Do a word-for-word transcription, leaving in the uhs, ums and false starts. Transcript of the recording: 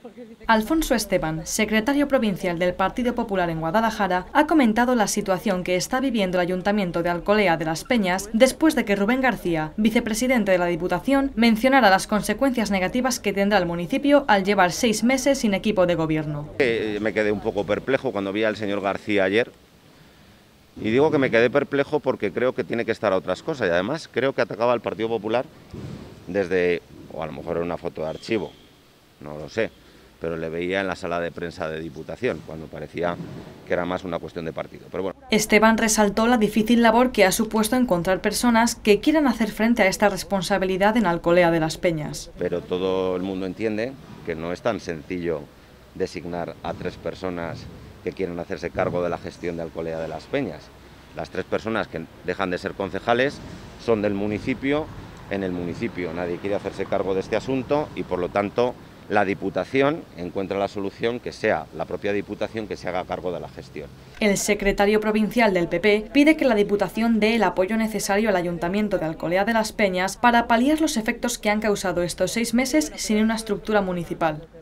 Alfonso Esteban, secretario provincial del Partido Popular en Guadalajara, ha comentado la situación que está viviendo el Ayuntamiento de Alcolea de las Peñas después de que Rubén García, vicepresidente de la Diputación, mencionara las consecuencias negativas que tendrá el municipio al llevar seis meses sin equipo de gobierno. Eh, me quedé un poco perplejo cuando vi al señor García ayer. Y digo que me quedé perplejo porque creo que tiene que estar a otras cosas. Y además creo que atacaba al Partido Popular desde, o a lo mejor era una foto de archivo, no lo sé, pero le veía en la sala de prensa de Diputación, cuando parecía que era más una cuestión de partido. Pero bueno. Esteban resaltó la difícil labor que ha supuesto encontrar personas que quieran hacer frente a esta responsabilidad en Alcolea de las Peñas. Pero todo el mundo entiende que no es tan sencillo designar a tres personas que quieren hacerse cargo de la gestión de Alcolea de las Peñas. Las tres personas que dejan de ser concejales son del municipio, en el municipio nadie quiere hacerse cargo de este asunto y por lo tanto la Diputación encuentra la solución que sea la propia Diputación que se haga cargo de la gestión. El secretario provincial del P P pide que la Diputación dé el apoyo necesario al Ayuntamiento de Alcolea de las Peñas para paliar los efectos que han causado estos seis meses sin una estructura municipal.